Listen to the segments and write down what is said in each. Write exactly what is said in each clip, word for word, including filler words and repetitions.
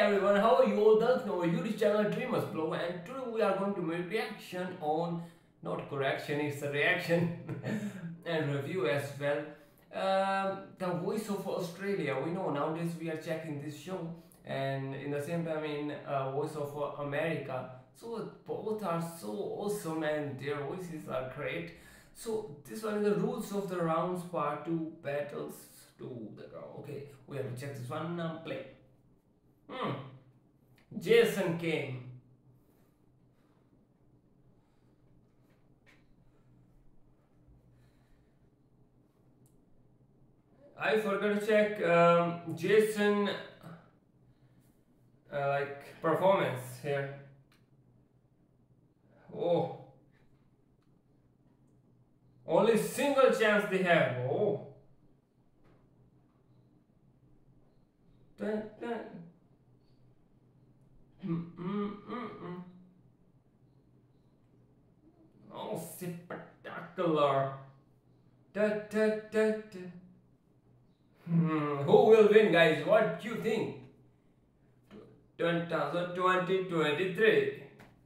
everyone, how are you all? Welcome to our YouTube channel Dreamers Blog, and today we are going to make reaction on, not correction, it's a reaction and review as well. Um, the Voice of Australia. We know nowadays we are checking this show, and in the same time in uh, Voice of America. So both are so awesome, and their voices are great. So this one is the rules of the rounds part two, battles to the ground. Okay, we have to check this one. Now play. Hmm. Jason came. I forgot to check um, Jason uh, like performance here. Oh, only single chance they have. Oh. Dun, dun. Mm, mm, mm, mm. Oh, spectacular. Da, da, da, da. Hmm, who will win, guys? What do you think? twenty twenty-three.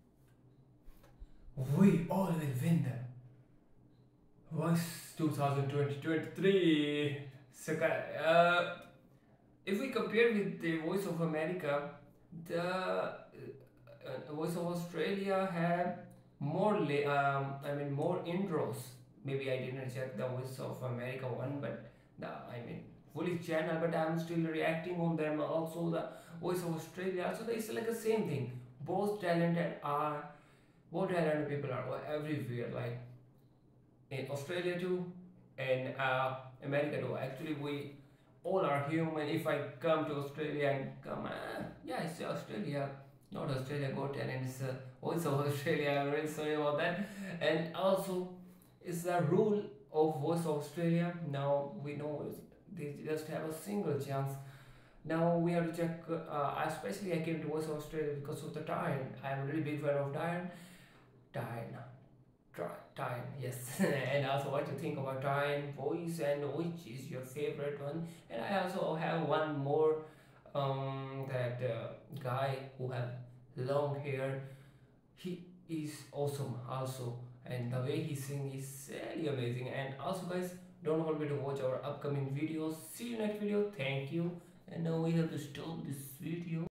We all will win them. Voice twenty twenty-three. So, uh, if we compare with the Voice of America, the uh, Voice of Australia have more, la- um, I mean, more intros. Maybe I didn't check the Voice of America one, but the, I mean, fully channel, but I'm still reacting on them. Also, the Voice of Australia. So it's like the same thing. Both talented are, both talented people are everywhere. Like in Australia too, and uh, America too. Actually, we all are human. If I come to Australia and come, uh, yeah, it's Australia, not Australia Got Talent. It's uh, also Australia. I'm really sorry about that. And also, it's the rule of Voice of Australia. Now we know they just have a single chance. Now we have to check. Uh, especially I came to Voice of Australia because of the Tyne. I'm a really big fan of Tyne. Tyne. Time, yes. And also what you think about time, voice, and which is your favorite one. And I also have one more, um, that uh, guy who have long hair. He is awesome also, and the way he sing is really amazing. And also guys, don't forget to watch our upcoming videos. See you next video. Thank you. And now we have to stop this video.